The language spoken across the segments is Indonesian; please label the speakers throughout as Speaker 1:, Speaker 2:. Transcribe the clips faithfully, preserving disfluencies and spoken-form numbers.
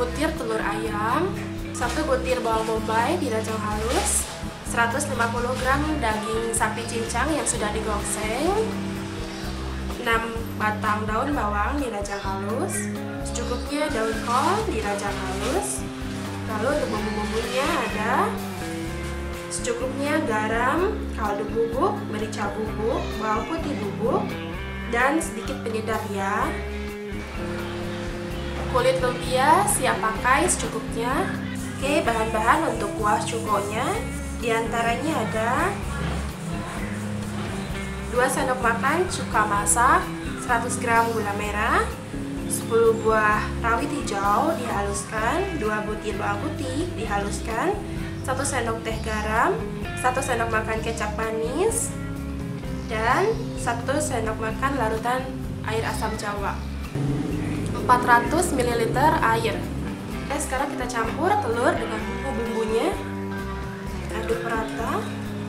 Speaker 1: butir telur ayam, satu butir bawang bombay dirajang halus, seratus lima puluh gram daging sapi cincang yang sudah digongseng, enam batang daun bawang dirajang halus, secukupnya daun kol dirajang halus. Lalu untuk bumbu-bumbunya ada secukupnya garam, kaldu bubuk, merica bubuk, bawang putih bubuk, dan sedikit penyedap ya. Kulit lumpia siap pakai secukupnya. Oke, bahan-bahan untuk kuah cukonya diantaranya ada dua sendok makan cuka masak, seratus gram gula merah, sepuluh buah rawit hijau dihaluskan, dua butir bawang putih dihaluskan, satu sendok teh garam, satu sendok makan kecap manis, dan satu sendok makan larutan air asam jawa, empat ratus mililiter air. Oke, sekarang kita campur telur dengan bumbu-bumbunya, aduk merata.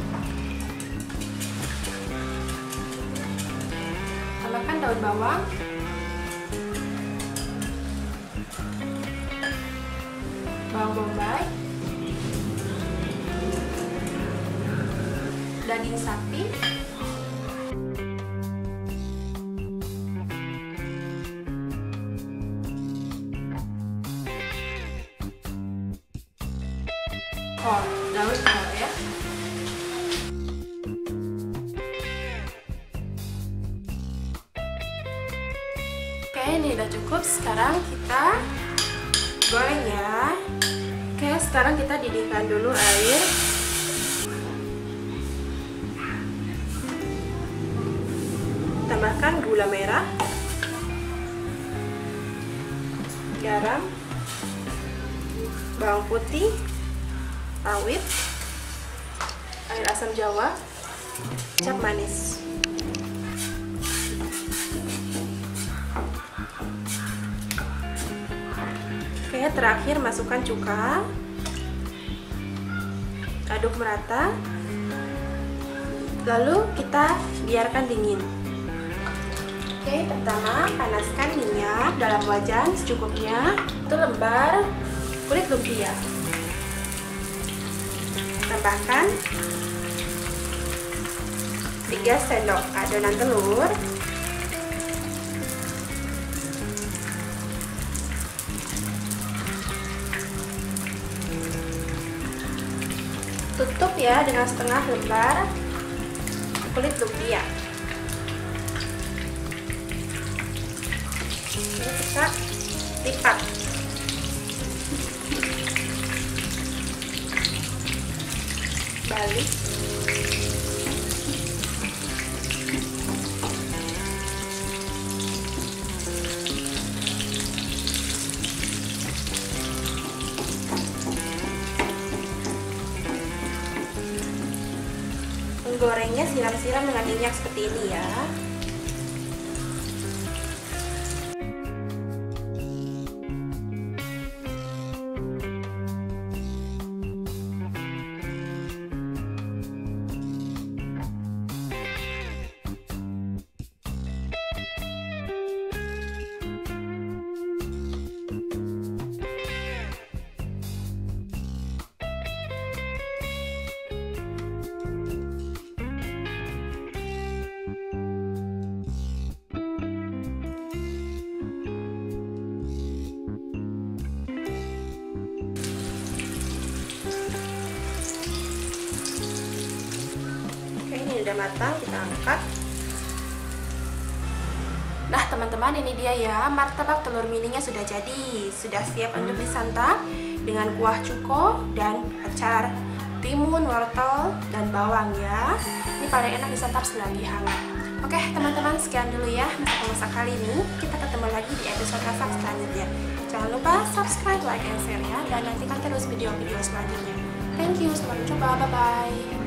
Speaker 1: Tambahkan daun bawang, bawang bombay, daging sapi, kol, daun kol ya. Oke, ini udah cukup. Sekarang kita goreng ya. Oke, sekarang kita didihkan dulu air. Tambahkan gula merah, garam, bawang putih, rawit, air asam jawa, kecap manis. Oke, terakhir masukkan cuka, aduk merata, lalu kita biarkan dingin. Oke, pertama panaskan minyak dalam wajan secukupnya. Satu lembar kulit lumpia. Tambahkan tiga sendok adonan telur. Tutup ya dengan setengah lembar kulit lumpia. Ini kita lipat. Balik. Menggorengnya siram-siram dengan minyak seperti ini ya. Udah matang, kita angkat. Nah teman-teman, ini dia ya, martabak telur mininya sudah jadi, sudah siap untuk disantap dengan kuah cuko dan acar timun, wortel, dan bawang ya. Ini paling enak disantap selagi hangat. Oke teman-teman, sekian dulu ya masak-masak kali ini. Kita ketemu lagi di episode masak selanjutnya. Jangan lupa subscribe, like, and share ya, dan nantikan terus video-video selanjutnya. Thank you, sampai jumpa, bye-bye.